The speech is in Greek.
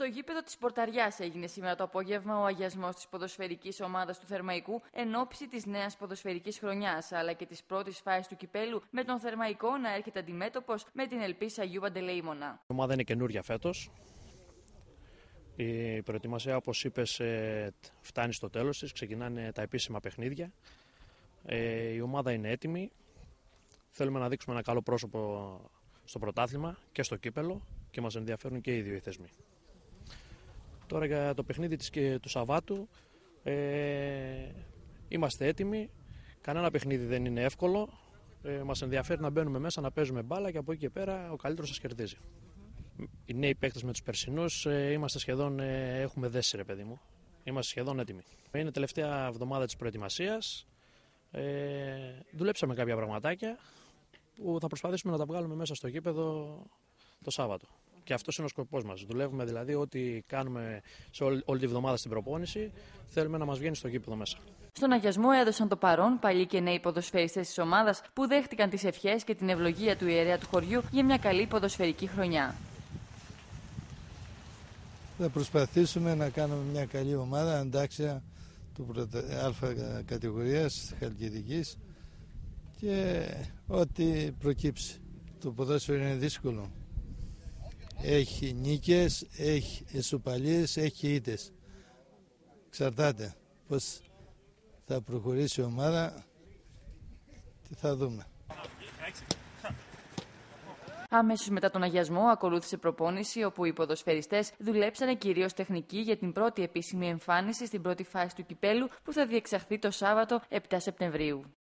Στο γήπεδο της Πορταριάς έγινε σήμερα το απόγευμα ο αγιασμός της ποδοσφαιρικής ομάδας του Θερμαϊκού εν ώψη της νέας ποδοσφαιρικής χρονιάς, αλλά και της πρώτης φάσης του κυπέλου, με τον Θερμαϊκό να έρχεται αντιμέτωπος με την Ελπίς Αγίου Παντελεήμονα. Η ομάδα είναι καινούρια φέτος. Η προετοιμασία, όπως είπες, φτάνει στο τέλος της. Ξεκινάνε τα επίσημα παιχνίδια. Η ομάδα είναι έτοιμη. Θέλουμε να δείξουμε ένα καλό πρόσωπο στο πρωτάθλημα και στο κύπελο και μας ενδιαφέρουν και οι δύο οι θεσμοί. Τώρα για το παιχνίδι του Σαββάτου είμαστε έτοιμοι. Κανένα παιχνίδι δεν είναι εύκολο. Μας ενδιαφέρει να μπαίνουμε μέσα, να παίζουμε μπάλα και από εκεί και πέρα ο καλύτερος σας κερδίζει. Οι νέοι παίκτες με τους περσινούς είμαστε σχεδόν, έχουμε δέσει ρε παιδί μου. Είμαστε σχεδόν έτοιμοι. Είναι τελευταία εβδομάδα της προετοιμασίας. Δουλέψαμε κάποια πραγματάκια που θα προσπαθήσουμε να τα βγάλουμε μέσα στο γήπεδο το Σάββατο. Και αυτός είναι ο σκοπός μας. Δουλεύουμε δηλαδή ό,τι κάνουμε σε όλη τη βδομάδα στην προπόνηση, θέλουμε να μας βγαίνει στο γήπεδο μέσα. Στον αγιασμό έδωσαν το παρόν παλιοί και νέοι ποδοσφαιριστές της ομάδας που δέχτηκαν τις ευχές και την ευλογία του ιερέα του χωριού για μια καλή ποδοσφαιρική χρονιά. Θα προσπαθήσουμε να κάνουμε μια καλή ομάδα αντάξια του Α κατηγορίας Χαλκιδικής και ό,τι προκύψει. Το ποδόσφαιρο είναι δύσκολο. Έχει νίκες, έχει ισοπαλίες, έχει ήττες. Εξαρτάται πώς θα προχωρήσει η ομάδα και θα δούμε. Αμέσως μετά τον αγιασμό ακολούθησε προπόνηση όπου οι ποδοσφαιριστές δουλέψανε κυρίως τεχνική για την πρώτη επίσημη εμφάνιση στην πρώτη φάση του κυπέλου που θα διεξαχθεί το Σάββατο 7 Σεπτεμβρίου.